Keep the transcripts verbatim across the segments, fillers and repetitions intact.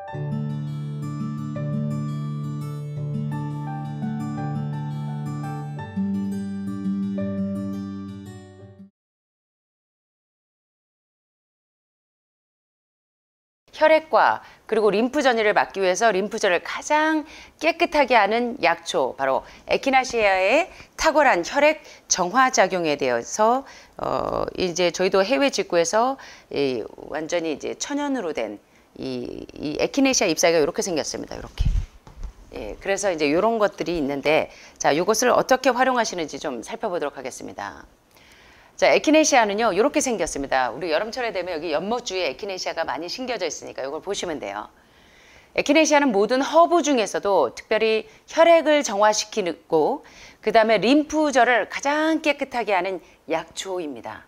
혈액과 그리고 림프 전이를 막기 위해서 림프절을 가장 깨끗하게 하는 약초, 바로 에키나시아의 탁월한 혈액 정화 작용에 대해서 어 이제 저희도 해외 직구에서 이 완전히 이제 천연으로 된 이 이 에키네시아 잎사귀가 이렇게 생겼습니다. 이렇게. 예, 그래서 이제 이런 것들이 있는데, 자, 이것을 어떻게 활용하시는지 좀 살펴보도록 하겠습니다. 자, 에키네시아는요, 이렇게 생겼습니다. 우리 여름철에 되면 여기 연못 주위에 에키네시아가 많이 심겨져 있으니까 이걸 보시면 돼요. 에키네시아는 모든 허브 중에서도 특별히 혈액을 정화시키고 그 다음에 림프절을 가장 깨끗하게 하는 약초입니다.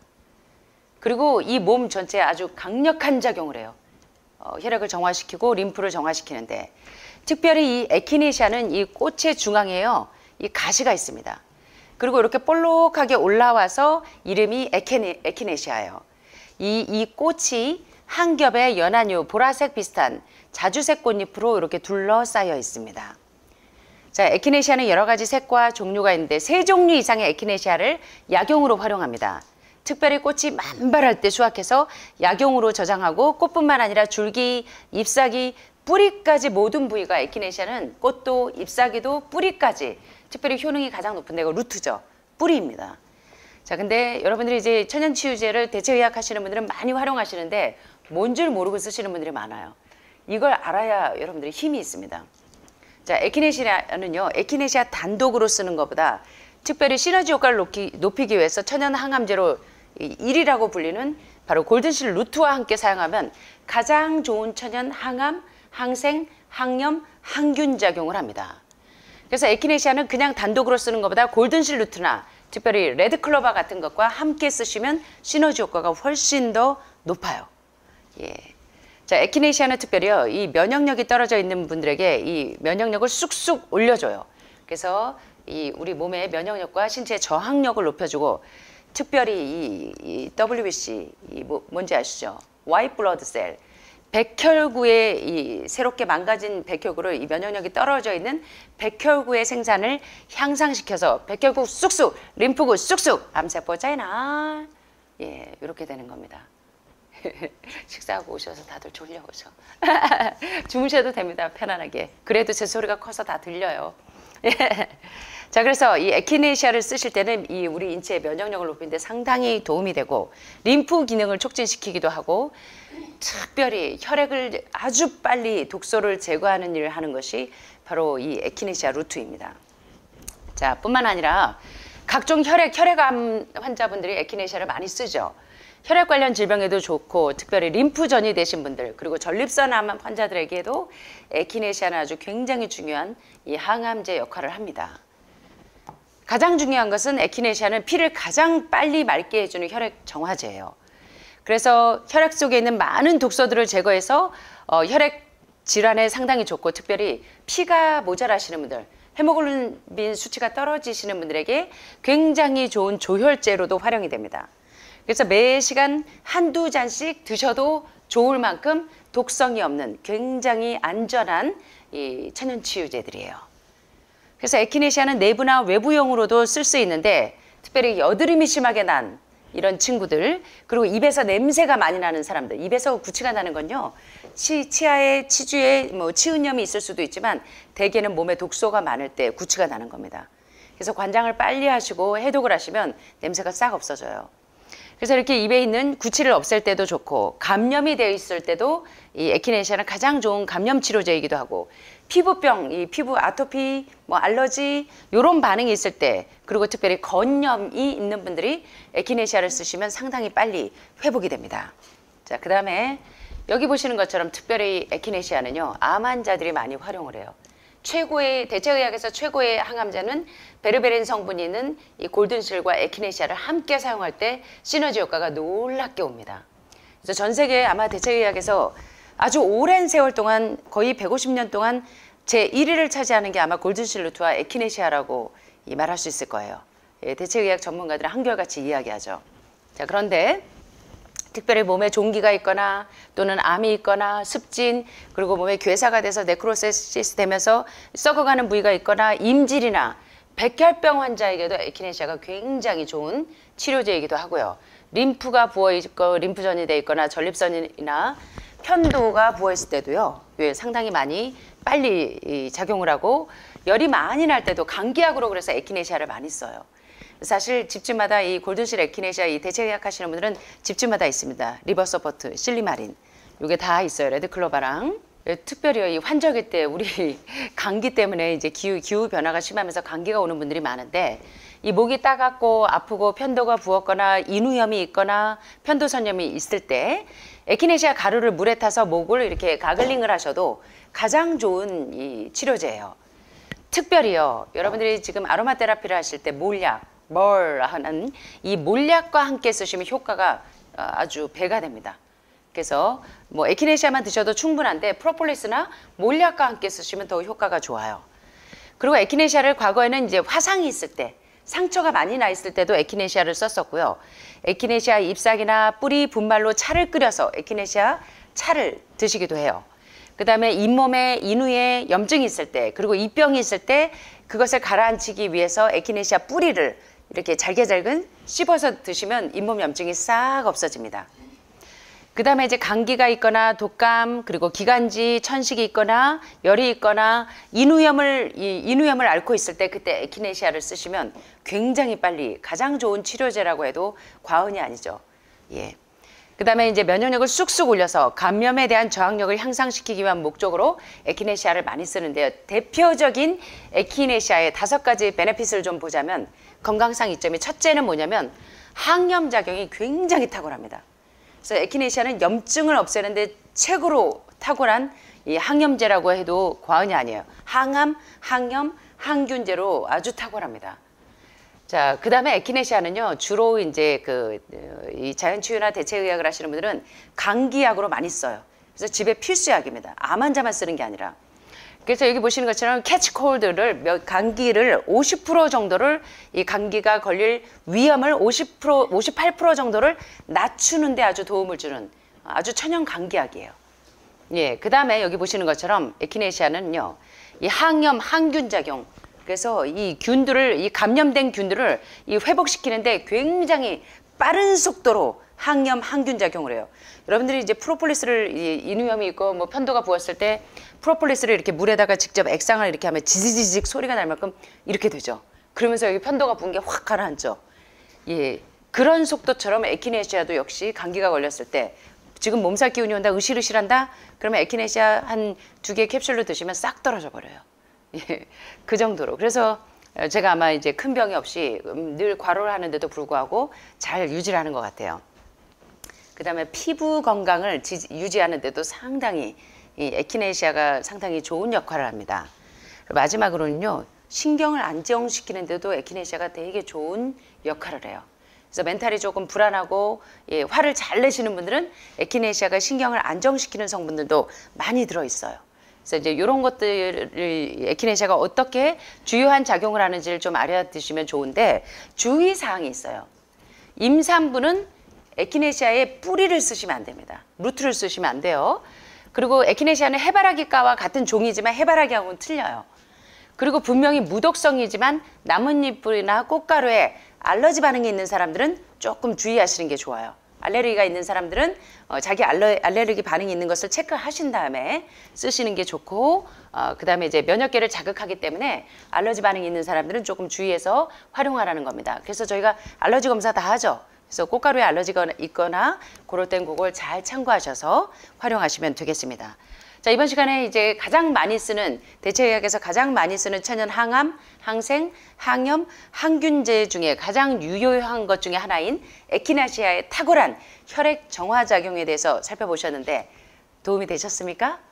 그리고 이 몸 전체에 아주 강력한 작용을 해요. 어, 혈액을 정화시키고 림프를 정화시키는데, 특별히 이 에키네시아는 이 꽃의 중앙에요, 이 가시가 있습니다. 그리고 이렇게 볼록하게 올라와서 이름이 에키네, 에키네시아예요. 이, 이 꽃이 한 겹의 연한유, 보라색 비슷한 자주색 꽃잎으로 이렇게 둘러싸여 있습니다. 자, 에키네시아는 여러 가지 색과 종류가 있는데 세 종류 이상의 에키네시아를 약용으로 활용합니다. 특별히 꽃이 만발할 때 수확해서 약용으로 저장하고, 꽃뿐만 아니라 줄기, 잎사귀, 뿌리까지 모든 부위가, 에키네시아는 꽃도 잎사귀도 뿌리까지, 특별히 효능이 가장 높은 데가 루트죠. 뿌리입니다. 자, 근데 여러분들이 이제 천연치유제를 대체의학 하시는 분들은 많이 활용하시는데 뭔 줄 모르고 쓰시는 분들이 많아요. 이걸 알아야 여러분들이 힘이 있습니다. 자, 에키네시아는요, 에키네시아 단독으로 쓰는 것보다 특별히 시너지 효과를 높이, 높이기 위해서 천연 항암제로 일 위라고 불리는 바로 골든실 루트와 함께 사용하면 가장 좋은 천연 항암, 항생, 항염, 항균 작용을 합니다. 그래서 에키네시아는 그냥 단독으로 쓰는 것보다 골든실 루트나 특별히 레드클로바 같은 것과 함께 쓰시면 시너지 효과가 훨씬 더 높아요. 예. 자, 에키네시아는 특별히요, 이 면역력이 떨어져 있는 분들에게 이 면역력을 쑥쑥 올려줘요. 그래서 이 우리 몸의 면역력과 신체의 저항력을 높여주고, 특별히 이, 이 더블유비씨, 이 뭐, 뭔지 아시죠? 화이트 블러드 셀. 백혈구의 이 새롭게 망가진 백혈구를, 이 면역력이 떨어져 있는 백혈구의 생산을 향상시켜서 백혈구 쑥쑥, 림프구 쑥쑥, 암세포 차이나, 예, 이렇게 되는 겁니다. 식사하고 오셔서 다들 졸려오셔. 주무셔도 됩니다, 편안하게. 그래도 제 소리가 커서 다 들려요. 자, 그래서 이 에키네시아를 쓰실 때는 이 우리 인체의 면역력을 높이는데 상당히 도움이 되고, 림프 기능을 촉진시키기도 하고, 특별히 혈액을 아주 빨리 독소를 제거하는 일을 하는 것이 바로 이 에키네시아 루트입니다. 자, 뿐만 아니라 각종 혈액, 혈액암 환자분들이 에키네시아를 많이 쓰죠. 혈액 관련 질병에도 좋고, 특별히 림프전이 되신 분들, 그리고 전립선 암 환자들에게도 에키네시아는 아주 굉장히 중요한 이 항암제 역할을 합니다. 가장 중요한 것은 에키네시아는 피를 가장 빨리 맑게 해주는 혈액 정화제예요. 그래서 혈액 속에 있는 많은 독소들을 제거해서 어, 혈액 질환에 상당히 좋고, 특별히 피가 모자라시는 분들, 헤모글로빈 수치가 떨어지시는 분들에게 굉장히 좋은 조혈제로도 활용이 됩니다. 그래서 매 시간 한두 잔씩 드셔도 좋을 만큼 독성이 없는 굉장히 안전한 이 천연치유제들이에요. 그래서 에키네시아는 내부나 외부용으로도 쓸 수 있는데, 특별히 여드름이 심하게 난 이런 친구들, 그리고 입에서 냄새가 많이 나는 사람들, 입에서 구취가 나는 건요, 치, 치아에, 치주에 뭐 치은염이 있을 수도 있지만 대개는 몸에 독소가 많을 때 구취가 나는 겁니다. 그래서 관장을 빨리 하시고 해독을 하시면 냄새가 싹 없어져요. 그래서 이렇게 입에 있는 구취를 없앨 때도 좋고, 감염이 되어 있을 때도 이 에키네시아는 가장 좋은 감염 치료제이기도 하고, 피부병, 이 피부 아토피, 뭐 알러지 이런 반응이 있을 때, 그리고 특별히 건염이 있는 분들이 에키네시아를 쓰시면 상당히 빨리 회복이 됩니다. 자, 그 다음에 여기 보시는 것처럼 특별히 에키네시아는요, 암 환자들이 많이 활용을 해요. 최고의, 대체의학에서 최고의 항암제는 베르베린 성분이 있는 이 골든실과 에키네시아를 함께 사용할 때 시너지 효과가 놀랍게 옵니다. 그래서 전 세계 아마 대체의학에서 아주 오랜 세월 동안, 거의 백오십 년 동안 제일 위를 차지하는 게 아마 골든실 루트와 에키네시아라고 말할 수 있을 거예요. 예, 대체의학 전문가들은 한결같이 이야기하죠. 자, 그런데 특별히 몸에 종기가 있거나 또는 암이 있거나 습진, 그리고 몸에 괴사가 돼서 네크로시스 되면서 썩어가는 부위가 있거나 임질이나 백혈병 환자에게도 에키네시아가 굉장히 좋은 치료제이기도 하고요. 림프가 부어있고 림프전이 돼 있거나 전립선이나 편도가 부어있을 때도요. 상당히 많이 빨리 작용을 하고, 열이 많이 날 때도 감기약으로 그래서 에키네시아를 많이 써요. 사실 집집마다 이 골든실 에키네시아 이 대체약 하시는 분들은 집집마다 있습니다. 리버서포트, 실리마린, 이게 다 있어요. 레드클로바랑. 특별히 이 환절기 때 우리 감기 때문에 이제 기후, 기후 변화가 심하면서 감기가 오는 분들이 많은데, 이 목이 따갑고 아프고 편도가 부었거나 인후염이 있거나 편도선염이 있을 때 에키네시아 가루를 물에 타서 목을 이렇게 가글링을 하셔도 가장 좋은 이 치료제예요. 특별히요, 여러분들이 지금 아로마 테라피를 하실 때 몰약, 뭘 하는 이 몰약과 함께 쓰시면 효과가 아주 배가 됩니다. 그래서 뭐 에키네시아만 드셔도 충분한데 프로폴리스나 몰약과 함께 쓰시면 더 효과가 좋아요. 그리고 에키네시아를 과거에는 이제 화상이 있을 때, 상처가 많이 나 있을 때도 에키네시아를 썼었고요. 에키네시아 잎사귀나 뿌리 분말로 차를 끓여서 에키네시아 차를 드시기도 해요. 그 다음에 잇몸에 인후에 염증이 있을 때, 그리고 입병이 있을 때 그것을 가라앉히기 위해서 에키네시아 뿌리를 이렇게 잘게잘근 씹어서 드시면 잇몸 염증이 싹 없어집니다. 그 다음에 이제 감기가 있거나 독감, 그리고 기관지, 천식이 있거나 열이 있거나 인후염을, 이 인후염을 앓고 있을 때 그때 에키네시아를 쓰시면 굉장히 빨리 가장 좋은 치료제라고 해도 과언이 아니죠. 예. 그 다음에 이제 면역력을 쑥쑥 올려서 감염에 대한 저항력을 향상시키기 위한 목적으로 에키네시아를 많이 쓰는데요. 대표적인 에키네시아의 다섯 가지 베네핏을 좀 보자면, 건강상 이점이 첫째는 뭐냐면 항염 작용이 굉장히 탁월합니다. 그래서 에키네시아는 염증을 없애는데 최고로 탁월한 이 항염제라고 해도 과언이 아니에요. 항암, 항염, 항균제로 아주 탁월합니다. 자, 그 다음에 에키네시아는요, 주로 이제 그, 이 자연치유나 대체의학을 하시는 분들은 감기약으로 많이 써요. 그래서 집에 필수약입니다. 암 환자만 쓰는 게 아니라. 그래서 여기 보시는 것처럼 캐치콜드를, 감기를 오십 퍼센트 정도를, 이 감기가 걸릴 위험을 오십 퍼센트, 오십팔 퍼센트 정도를 낮추는데 아주 도움을 주는 아주 천연 감기약이에요. 예, 그 다음에 여기 보시는 것처럼 에키네시아는요, 이 항염, 항균 작용, 그래서 이 균들을, 이 감염된 균들을 이 회복시키는데 굉장히 빠른 속도로 항염, 항균 작용을 해요. 여러분들이 이제 프로폴리스를, 이 인후염이 있고 뭐 편도가 부었을 때 프로폴리스를 이렇게 물에다가 직접 액상을 이렇게 하면 지지지직 소리가 날 만큼 이렇게 되죠. 그러면서 여기 편도가 부은 게 확 가라앉죠. 예, 그런 속도처럼 에키네시아도 역시 감기가 걸렸을 때, 지금 몸살 기운이 온다, 으실으실한다, 그러면 에키네시아 한 두 개 캡슐로 드시면 싹 떨어져 버려요. 예, 그 정도로. 그래서 제가 아마 이제 큰 병이 없이 늘 과로를 하는데도 불구하고 잘 유지를 하는 것 같아요. 그 다음에 피부 건강을 지, 유지하는데도 상당히 이 에키네시아가 상당히 좋은 역할을 합니다. 마지막으로는요, 신경을 안정시키는데도 에키네시아가 되게 좋은 역할을 해요. 그래서 멘탈이 조금 불안하고, 예, 화를 잘 내시는 분들은 에키네시아가 신경을 안정시키는 성분들도 많이 들어있어요. 그래서 이제 이런 것들을 에키네시아가 어떻게 주요한 작용을 하는지를 좀 알아두시면 좋은데, 주의사항이 있어요. 임산부는 에키네시아의 뿌리를 쓰시면 안 됩니다. 루트를 쓰시면 안 돼요. 그리고 에키네시아는 해바라기과와 같은 종이지만 해바라기하고는 틀려요. 그리고 분명히 무독성이지만 나뭇잎이나 꽃가루에 알러지 반응이 있는 사람들은 조금 주의하시는 게 좋아요. 알레르기가 있는 사람들은 어, 자기 알러, 알레르기 반응이 있는 것을 체크하신 다음에 쓰시는 게 좋고, 어, 그 다음에 이제 면역계를 자극하기 때문에 알러지 반응이 있는 사람들은 조금 주의해서 활용하라는 겁니다. 그래서 저희가 알러지 검사 다 하죠. 그래서 꽃가루에 알러지가 있거나 그럴 땐 그걸 잘 참고하셔서 활용하시면 되겠습니다. 자, 이번 시간에 이제 가장 많이 쓰는, 대체의학에서 가장 많이 쓰는 천연 항암, 항생, 항염, 항균제 중에 가장 유효한 것 중에 하나인 에키네시아의 탁월한 혈액 정화 작용에 대해서 살펴보셨는데 도움이 되셨습니까?